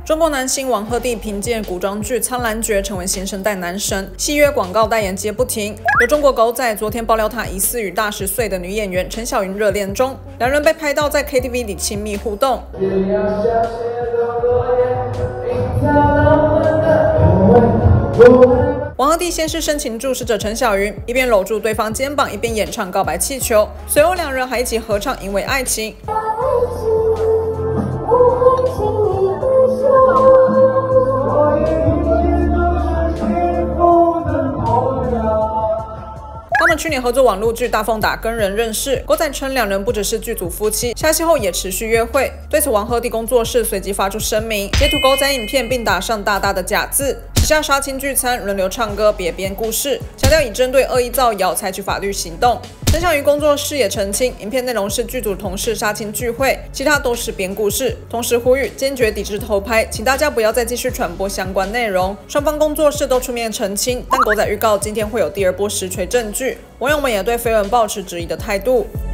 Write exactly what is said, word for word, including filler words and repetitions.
中国男星王鹤棣凭借古装剧《苍兰诀》成为新生代男神，戏约广告代言接不停。有中国狗仔昨天爆料，他疑似与大十岁的女演员陈小云热恋中，两人被拍到在 K T V 里亲密互动。王鹤棣先是深情注视着陈小云，一边搂住对方肩膀，一边演唱告白气球。随后两人还一起合唱《因为爱情》。他们去年合作网络剧《大风打》跟人认识，狗仔称两人不只是剧组夫妻，下戏后也持续约会。对此，王鹤棣工作室随即发出声明，截图狗仔影片并打上大大的假字，旗下杀青聚餐，轮流唱歌，别编故事，强调已针对恶意造谣采取法律行动。陈小云工作室也澄清，影片内容是剧组同事杀青聚会，其他都是编故事。同时呼吁坚决抵制偷拍，请大家不要再继续传播相关内容。双方工作室都出面澄清，但狗仔预告今天会有第二波实锤证据。网友们也对绯闻抱持质疑的态度。